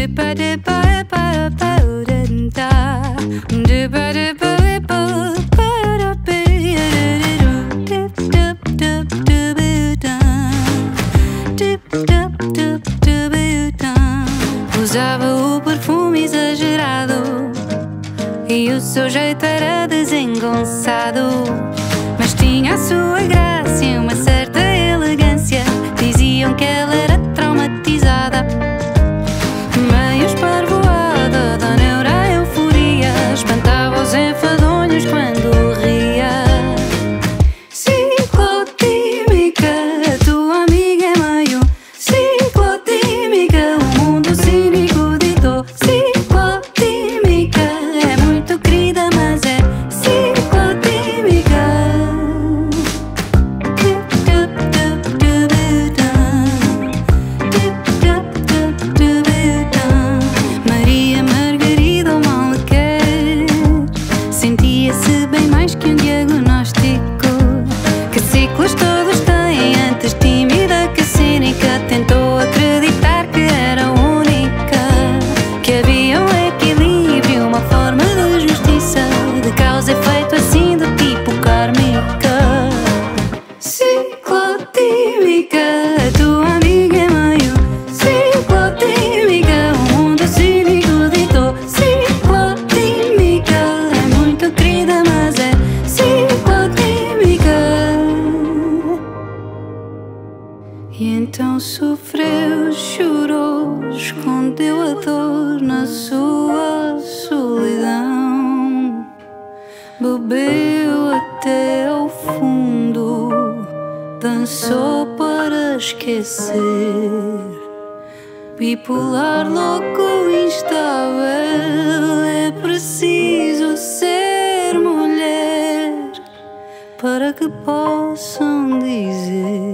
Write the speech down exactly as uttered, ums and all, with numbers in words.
Usava o perfume exagerado e o seu jeito era desengonçado, mas tinha a sua graça e uma certa elegância. Diziam que ela era traumatizada, meio esparvoada da neura euforia, espantava os enfadonhos quando ria. Ciclotímica, a tua amiga é meio ciclotímica, o mundo cínico ditou. Ciclotímica, é muito querida, mas é ciclotímica. Maria Margarida, o mal lhe quer, sentia-se bem mais que um diagnóstico. Que ciclos todos têm, antes tímida que cínica, tentou acreditar que era única, que havia um equilíbrio, uma forma de justiça, de causa e efeito assim do tipo kármica. Ciclotímica, a tua amiga é meio ciclotímica, o mundo cínico ditou. Ciclotímica, é muito querida, mas é ciclotímica. E então sofreu, chorou, escondeu a dor na sua solidão, bebeu até ao fundo, dançou para esquecer. Bipolar, louco, instável, é preciso ser mulher para que possam dizer